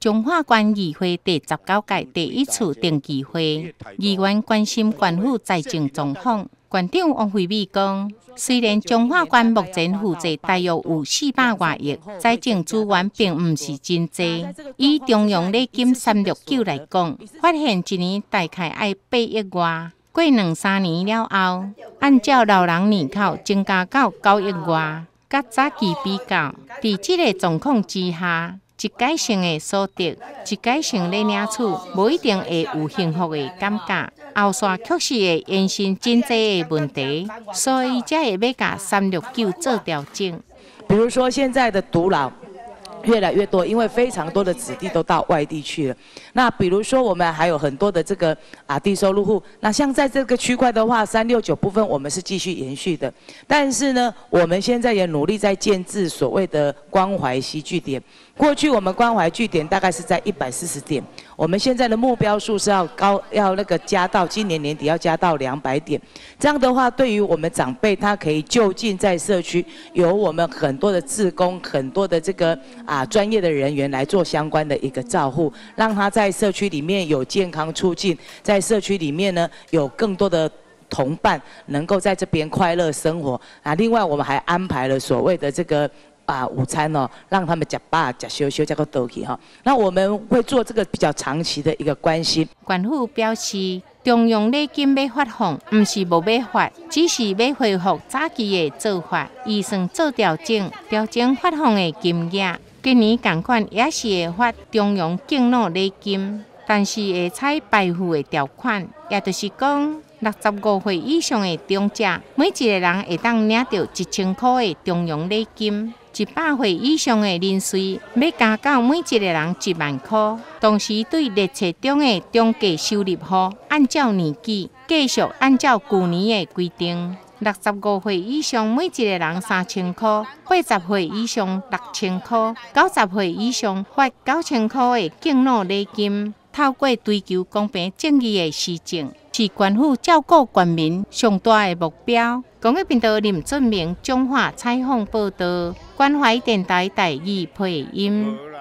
中华县议会第19届第1次定期会，议员关心县府财政状况。县长王惠美讲，虽然中华县目前负债大约有400多亿，财政资源并不是真多。以中央礼金369来讲，发现一年大概要8亿外。过2-3年了后，按照老人人口增加到9亿外，甲早期比较，在这个状况之下，一改性的所得，一改性的领厝，无一定会有幸福的感觉。后续确实会延伸经济的问题，所以才会要甲369做调整。 比如说现在的独老越来越多，因为非常多的子弟都到外地去了。那比如说我们还有很多的这个低收入户，那像在这个区块的话，369部分我们是继续延续的。但是呢，我们现在也努力在建制所谓的关怀西据点。过去我们关怀据点大概是在140点，我们现在的目标数是要加到今年年底要加到200点。这样的话，对于我们长辈，他可以就近在社区，有我们很多的志工，很多的这个专业的人员来做相关的一个照护，让他在社区里面有健康促进，在社区里面呢有更多的同伴能够在这边快乐生活。另外我们还安排了所谓的这个午餐哦，让他们吃饱吃休这个倒去哈。那我们会做这个比较长期的一个关心。 县府表示，中央礼金要发放，不是无要发，只是要恢复早期的做法，预算做调整发放的金额。今年同款也是会发中央敬老礼金，但是会采排付的条款，也就是讲，65岁以上的长者，每一个人会当领到1000块的中央礼金。100岁以上的人士要加到每一个人1万块。同时，对列册中的中价收入户，按照年纪继续按照去年的规定，65岁以上每一个人3000块，80岁以上6000块，90岁以上发9000块的敬老礼金。透过追求公平正义的施政，是县府照顾县民上大的目标。公益频道林俊明、中华采访报道，关怀电台台语配音。